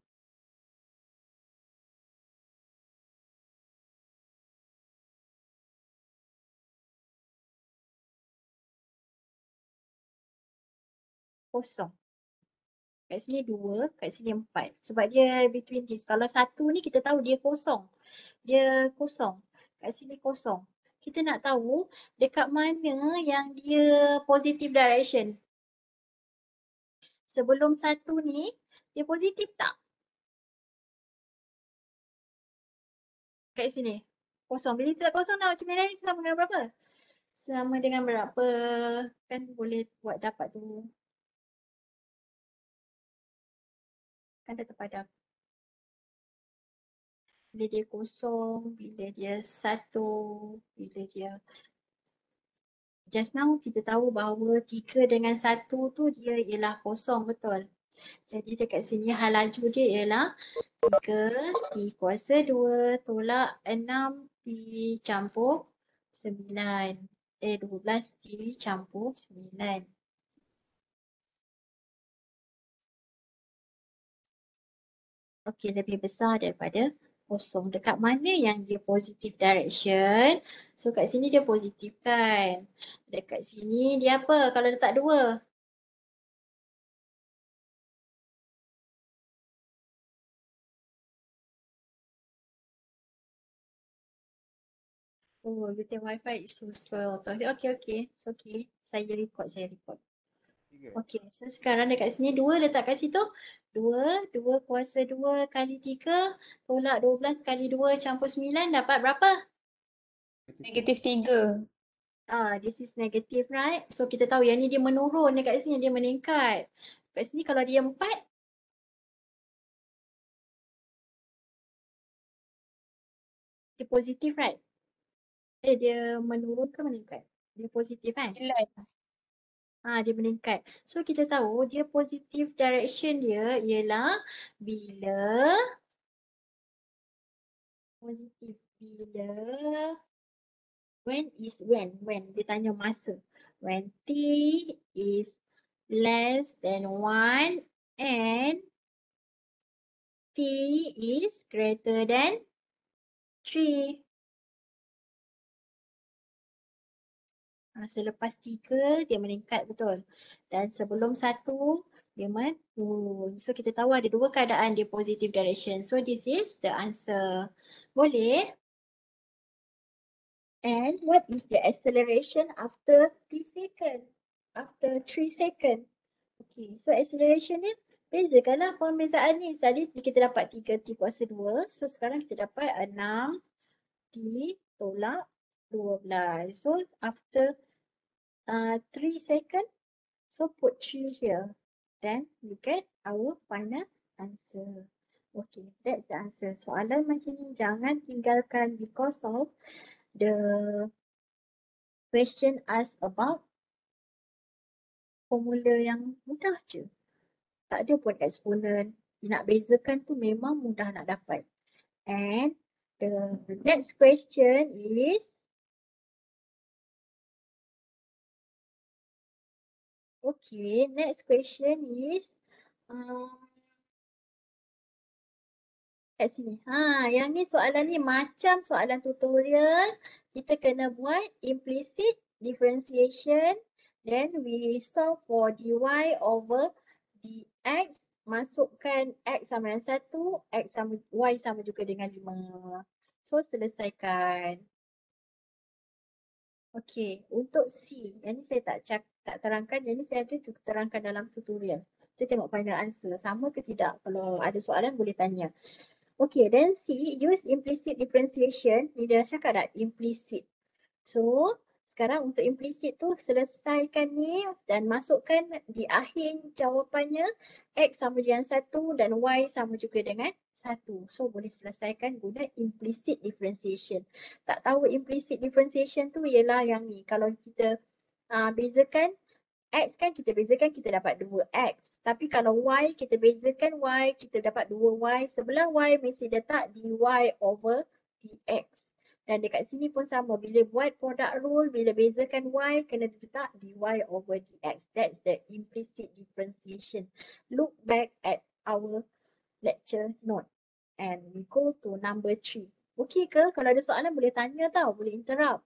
Kosong. Kat sini dua, kat sini empat. Sebab dia between this. Kalau satu ni kita tahu dia kosong. Dia kosong. Kat sini kosong. Kita nak tahu dekat mana yang dia positive direction. Sebelum satu ni, dia positif tak? Kat sini. Kosong. Bila kita tak kosong nak macam ni sama dengan berapa? Sama dengan berapa? Kan boleh buat dapat tu. Kan dah terpadam. Bila dia kosong, bila dia satu, bila dia just now kita tahu bahawa tiga dengan satu tu dia ialah kosong, betul? Jadi dekat sini hal laju dia ialah tiga T kuasa dua tolak enam T campur sembilan. Eh dua belas T campur sembilan. Okey, lebih besar daripada kosong. Dekat mana yang dia positive direction? So kat sini dia positif kan. Dekat sini dia apa kalau letak dua? Oh, you think wifi is so slow. Okay, okay. It's okay. Saya record, saya record. Okay, so sekarang dekat sini dua letak kat situ. Dua, dua kuasa dua kali tiga tolak dua belas kali dua campur sembilan dapat berapa? Negatif tiga. Ah, this is negative, right? So kita tahu yang ni dia menurun, dekat sini dia meningkat. Kat sini kalau dia empat, dia positif, right? Eh, dia menurun ke meningkat? Dia positif kan? Ah, dia meningkat. So kita tahu dia positive direction dia ialah bila positif bila when is when when dia tanya masa. When T is less than one and T is greater than three. Ha, selepas tiga dia meningkat, betul. Dan sebelum satu dia menurun. So kita tahu ada dua keadaan dia positive direction. So this is the answer. Boleh? And what is the acceleration after three second? After three second. Okay, so acceleration ni bezakanlah pembezaan ni. Tadi kita dapat tiga T kuasa dua. So sekarang kita dapat enam T tolak dua belas. So after uh, three second, so put three here. Then we get our final answer. Okay, that's the answer. Soalan macam ni jangan tinggalkan because of the question asked about formula yang mudah je. Tak ada pun exponent. Nak bezakan tu memang mudah nak dapat. And the next question is okay, next question is um, kat sini. Ha, yang ni soalan ni macam soalan tutorial. Kita kena buat implicit differentiation. Then we solve for dy over dx. Masukkan x sama dengan satu, x sama, y sama juga dengan lima. So selesaikan. Okey, untuk C. Yang ni saya tak cak, tak terangkan. Yang ni saya ada juga terangkan dalam tutorial. Kita tengok final answer. Sama ke tidak? Kalau ada soalan boleh tanya. Okay, then C, use implicit differentiation. Ni dia dah cakap dah, implicit. So, sekarang untuk implicit tu selesaikan ni dan masukkan di akhir jawapannya X sama dengan satu dan Y sama juga dengan satu. So, boleh selesaikan guna implicit differentiation. Tak tahu implicit differentiation tu ialah yang ni. Kalau kita uh, bezakan X kan kita bezakan kita dapat dua X. Tapi kalau Y kita bezakan Y kita dapat dua Y. Sebelah Y mesti letak dy over dx. Dan dekat sini pun sama. Bila buat product rule, bila bezakan Y kena letak dy over dx. That's the implicit differentiation. Look back at our lecture note. And we go to number three. Okay ke? Kalau ada soalan boleh tanya tau. Boleh interrupt.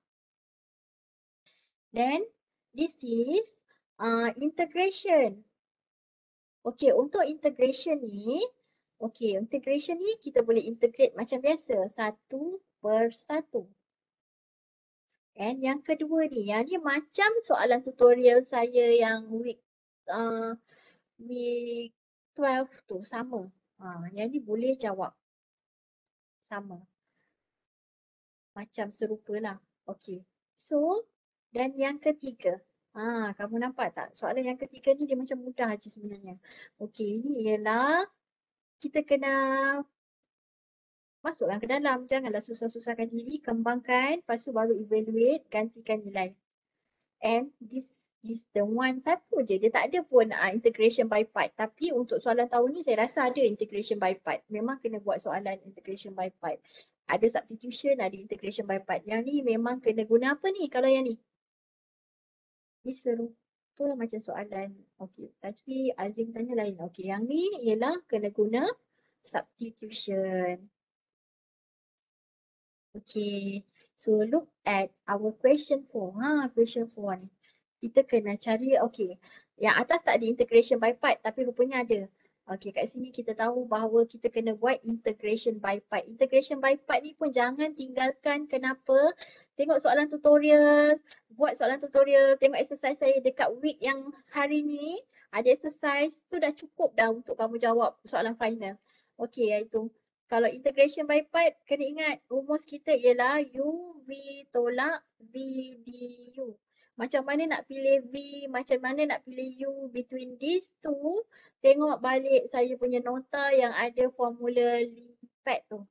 Then this is Uh, integration. Okay, untuk integration ni, okay, integration ni kita boleh integrate macam biasa, satu per satu. And yang kedua ni, yang ni macam soalan tutorial saya yang week uh, week twelve tu, sama. Uh, yang ni boleh jawab. Sama. Macam serupa lah. Okay. So, dan yang ketiga. Ha, kamu nampak tak? Soalan yang ketiga ni dia macam mudah aja sebenarnya. Okey, ini ialah kita kena masukkan ke dalam. Janganlah susah-susahkan diri, kembangkan, lepas tu baru evaluate, gantikan nilai. And this is the one satu je. Dia tak ada pun uh, integration by part. Tapi untuk soalan tahun ni saya rasa ada integration by part. Memang kena buat soalan integration by part. Ada substitution, ada integration by part. Yang ni memang kena guna apa ni kalau yang ni? Ni serupa macam soalan. Okey, tadi Azim tanya lain. Okey, yang ni ialah kena guna substitution. Okey, so look at our question four. Ha, question four ni. Kita kena cari, okey. Yang atas tak ada integration by part tapi rupanya ada. Okey, kat sini kita tahu bahawa kita kena buat integration by part. Integration by part ni pun jangan tinggalkan. Kenapa? Tengok soalan tutorial, buat soalan tutorial, tengok exercise saya dekat week yang hari ni, ada exercise tu dah cukup dah untuk kamu jawab soalan final. Okey, iaitu kalau integration by part, kena ingat rumus kita ialah U V tolak V du. Macam mana nak pilih V, macam mana nak pilih U between these two, tengok balik saya punya nota yang ada formula lipat tu.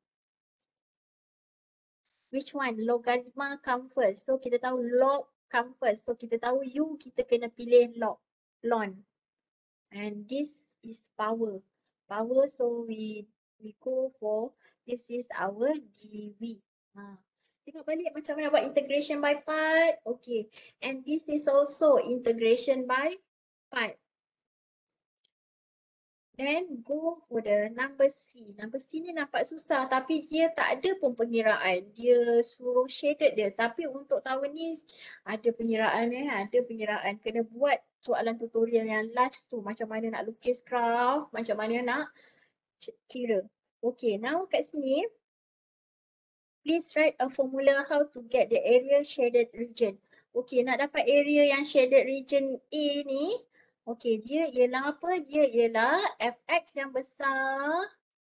Which one? Logaritma come first. So kita tahu log come first. So kita tahu U kita kena pilih log. Ln. And this is power. Power so we we go for this is our dV. Ha. Tengok balik macam mana buat integration by part. Okay. And this is also integration by part. Then go for the number C. Number C ni nampak susah tapi dia tak ada pun pengiraan. Dia suruh shaded dia. Tapi untuk tahun ni ada pengiraan eh. Ada pengiraan. Kena buat soalan tutorial yang last tu. Macam mana nak lukis graph. Macam mana nak kira. Okay, now kat sini. Please write a formula how to get the area shaded region. Okay, nak dapat area yang shaded region A ni. Okey, dia ialah apa? Dia ialah Fx yang besar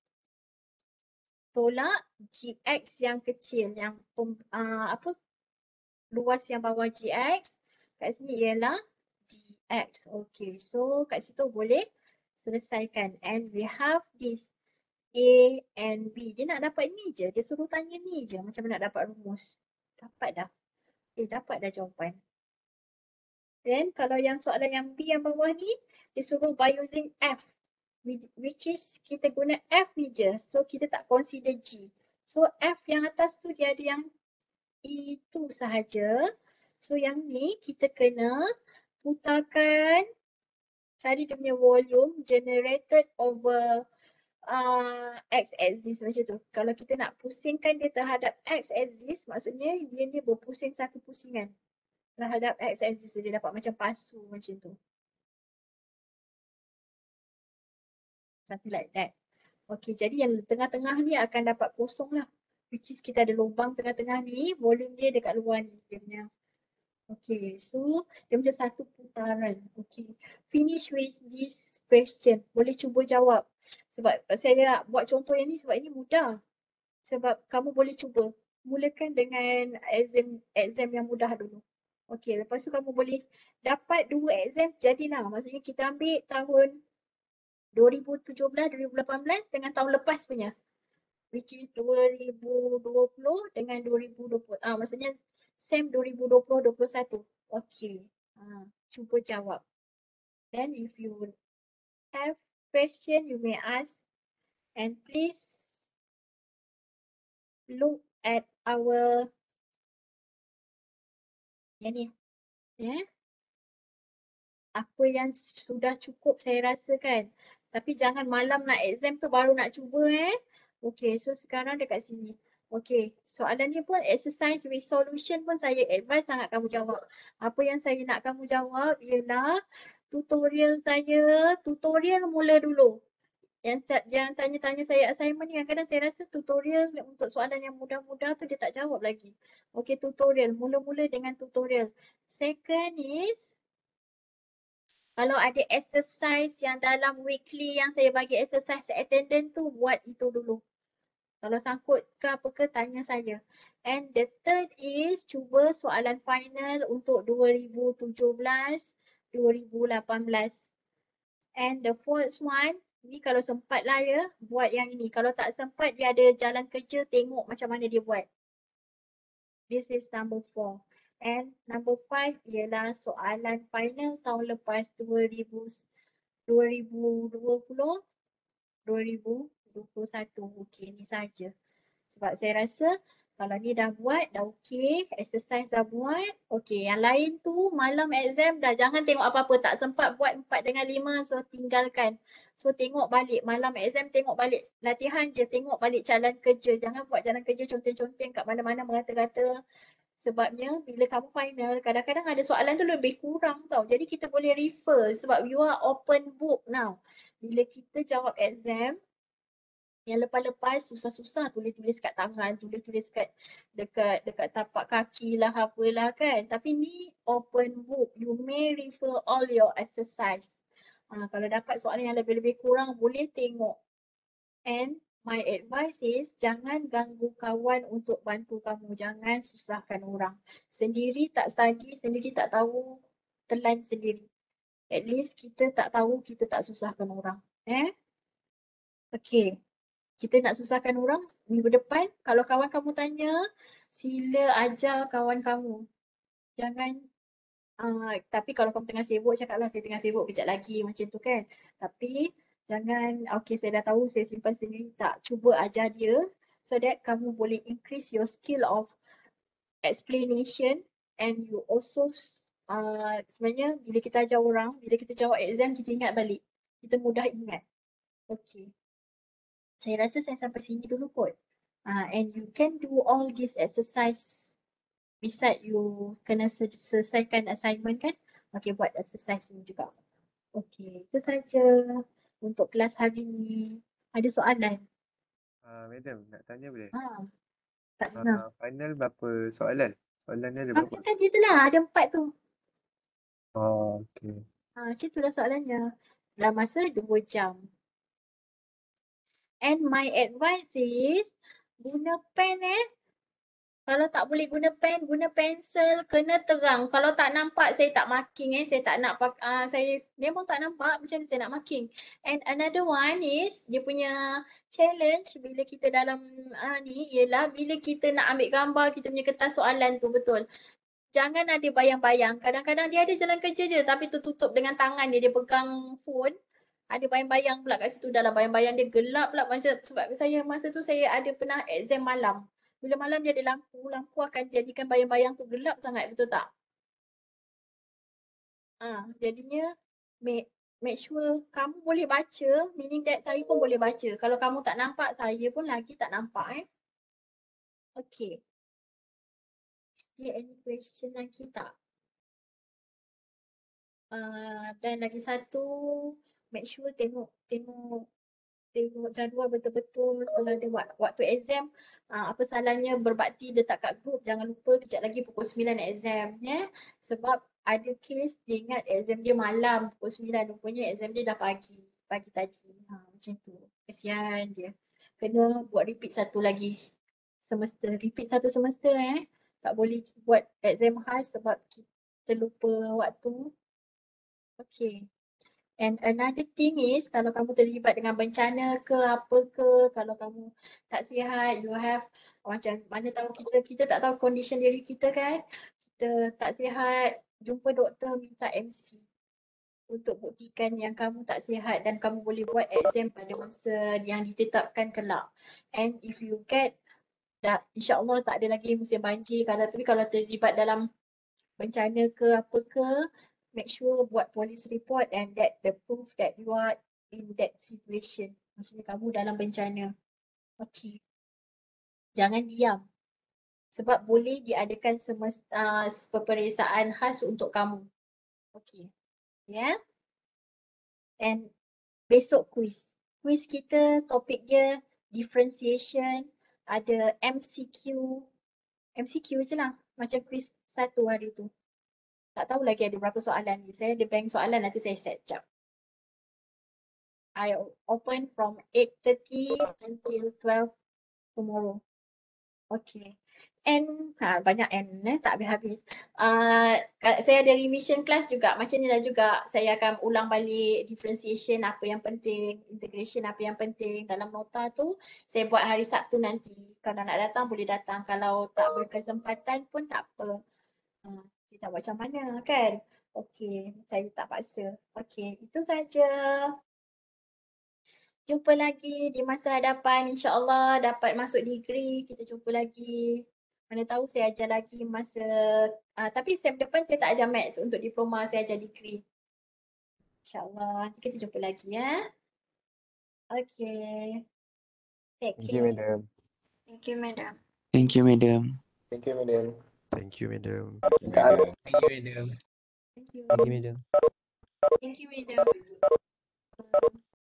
tolak Gx yang kecil. Yang uh, apa? Luas yang bawah Gx. Kat sini ialah dx. Okey, so kat situ boleh selesaikan. And we have this A and B. Dia nak dapat ni je. Dia suruh tanya ni je. Macam mana nak dapat rumus. Dapat dah. Eh, dapat dah jawapan. Then kalau yang soalan yang B yang bawah ni, dia suruh by using F. Which is kita guna F ni je. So kita tak consider G. So F yang atas tu dia ada yang itu sahaja. So yang ni kita kena putarkan. Cari dia punya volume generated over uh, X axis macam tu. Kalau kita nak pusingkan dia terhadap X axis, maksudnya dia ni berpusing satu pusingan. Terhadap X axis dia dapat macam pasu macam tu. Something like that. Okay, jadi yang tengah-tengah ni akan dapat kosong lah. Which is kita ada lubang tengah-tengah ni, volume dia dekat luar ni. Dia punya. Okay, so dia macam satu putaran. Okay, finish with this question. Boleh cuba jawab. Sebab saya buat contoh yang ni sebab ini mudah. Sebab kamu boleh cuba. Mulakan dengan exam exam yang mudah dulu. Okey, lepas tu kamu boleh dapat dua exam jadilah. Maksudnya kita ambil tahun dua ribu tujuh belas, dua ribu lapan belas dengan tahun lepas punya. Which is dua ribu dua puluh dengan dua ribu dua puluh. Ah, maksudnya SEM dua ribu dua puluh dua puluh satu. Okey. Ah, cuba jawab. Then if you have question you may ask, and please look at our yang ni. Ya. Yeah. Apa yang sudah cukup saya rasa kan. Tapi jangan malam nak exam tu baru nak cuba eh. Okay, so sekarang dekat sini. Okay, soalan ni pun exercise with solution pun saya advise sangat kamu jawab. Apa yang saya nak kamu jawab ialah tutorial saya, tutorial mula dulu. Yang yang tanya-tanya saya assignment ni kadang-kadang saya rasa tutorial untuk soalan yang mudah-mudah tu dia tak jawab lagi. Okay, tutorial. Mula-mula dengan tutorial. Second is kalau ada exercise yang dalam weekly yang saya bagi exercise attendance tu, buat itu dulu. Kalau sangkut ke apa ke, tanya saya. And the third is, cuba soalan final untuk dua ribu tujuh belas, dua ribu lapan belas. And the fourth one, ni kalau sempat lah ya, buat yang ini. Kalau tak sempat, dia ada jalan kerja, tengok macam mana dia buat. This is number four. And number five ialah soalan final tahun lepas dua ribu dua puluh, dua ribu dua puluh satu. Okey, ni saja. Sebab saya rasa kalau ni dah buat, dah okey. Exercise dah buat. Okey, yang lain tu malam exam dah. Jangan tengok apa-apa. Tak sempat buat empat dengan lima, so tinggalkan. So tengok balik. Malam exam tengok balik. Latihan je, tengok balik jalan kerja. Jangan buat jalan kerja conteng-conteng kat mana-mana merata-rata. Sebabnya bila kamu final, kadang-kadang ada soalan tu lebih kurang tau. Jadi kita boleh refer sebab you are open book now. Bila kita jawab exam, yang lepas-lepas susah-susah tulis-tulis kat tangan, tulis-tulis kat dekat dekat tapak kaki lah apalah kan. Tapi ni open book. You may refer all your exercise. Ha, kalau dapat soalan yang lebih-lebih kurang, boleh tengok. And my advice is jangan ganggu kawan untuk bantu kamu. Jangan susahkan orang. Sendiri tak study, sendiri tak tahu, telan sendiri. At least kita tak tahu, kita tak susahkan orang. Eh? Okay. Kita nak susahkan orang minggu depan. Kalau kawan kamu tanya, sila ajar kawan kamu. Jangan, uh, tapi kalau kamu tengah sibuk, cakaplah saya tengah sibuk kejap lagi macam tu kan. Tapi jangan, okay saya dah tahu, saya simpan sendiri. Tak, cuba ajar dia so that kamu boleh increase your skill of explanation and you also uh, sebenarnya bila kita ajar orang, bila kita jawab exam, kita ingat balik. Kita mudah ingat. Okay. Saya rasa saya sampai sini dulu kot. Uh, and you can do all this exercise beside you kena selesaikan assignment kan. Okay, buat exercise ni juga. Okay, itu saja untuk kelas hari ni. Ada soalan? Uh, Madam, nak tanya boleh? Ha, tak Uh, dengar. final berapa soalan? Soalan ni ada Ha, berapa? macam tadi tu lah, ada empat tu. Oh, okay. Ha, macam tu lah soalannya. Dalam masa dua jam. And my advice is, guna pen eh. Kalau tak boleh guna pen, guna pensel, kena terang. Kalau tak nampak, saya tak marking eh. Saya tak nak, uh, saya memang tak nampak macam mana saya nak marking. And another one is, dia punya challenge bila kita dalam uh, ni ialah bila kita nak ambil gambar kita punya kertas soalan tu, betul. Jangan ada bayang-bayang. Kadang-kadang dia ada jalan kerja je tapi tertutup dengan tangan dia, dia pegang phone. Ada bayang-bayang pula kat situ, dalam bayang-bayang dia gelap pula. Macam, sebab saya masa tu saya ada pernah exam malam. Bila malam dia ada lampu, lampu akan jadikan bayang-bayang tu gelap sangat, betul tak? Ah, jadinya make, make sure kamu boleh baca, meaning that saya pun boleh baca. Kalau kamu tak nampak, saya pun lagi tak nampak eh. Okay. Is there any question lagi tak? Uh, dan lagi satu, make sure tengok tengok tengok jadual betul-betul. Kalau ada waktu exam, uh, apa salahnya berbakti letak kat group. Jangan lupa kejap lagi pukul sembilan exam ya. Sebab ada case dia ingat exam dia malam pukul sembilan, rupanya exam dia dah pagi, pagi tadi. Ha, macam tu. Kesian dia. Kena buat repeat satu lagi semester. Repeat satu semester eh. Tak boleh buat exam khas sebab kita lupa waktu. Okay. And another thing is, kalau kamu terlibat dengan bencana ke apa ke, kalau kamu tak sihat, you have macam mana tahu kita, kita tak tahu condition diri kita kan. Kita tak sihat, jumpa doktor minta M C untuk buktikan yang kamu tak sihat dan kamu boleh buat exam pada masa yang ditetapkan kelak. And if you get, dah, insyaAllah tak ada lagi musim banjir, kalau tapi kalau terlibat dalam bencana ke apa ke, make sure buat police report and that the proof that you are in that situation. Maksudnya kamu dalam bencana. Okay. Jangan diam. Sebab boleh diadakan semesta, uh, peperiksaan khas untuk kamu. Okay. Ya. Yeah? And besok quiz. Quiz kita topik dia differentiation, ada M C Q. M C Q je lah. Macam quiz satu hari tu. Tak tahu lagi ada berapa soalan ni. Saya ada bank soalan, nanti saya set jap. I open from eight thirty until twelve tomorrow. Okay. And ha, banyak N eh, tak habis-habis. Uh, saya ada revision class juga. Macam ni lah juga. Saya akan ulang balik differentiation apa yang penting, integration apa yang penting. Dalam nota tu saya buat hari Sabtu nanti. Kalau nak datang boleh datang. Kalau tak berkesempatan pun tak apa. Uh, kita buat macam mana kan? Okey, saya tak paksa. Okey, itu saja. Jumpa lagi di masa hadapan, insya-Allah dapat masuk degree, kita jumpa lagi. Mana tahu saya ajar lagi masa uh, tapi sem depan saya tak ajar maths untuk diploma, saya ajar degree. Insya-Allah nanti kita jumpa lagi ya. Okey. Take Thank you, care. madam. Thank you, madam. Thank you, madam. Thank you, madam. Thank you, madam. Thank you, madam. Thank you, madam. Thank you. Thank you, madam. Thank you, madam.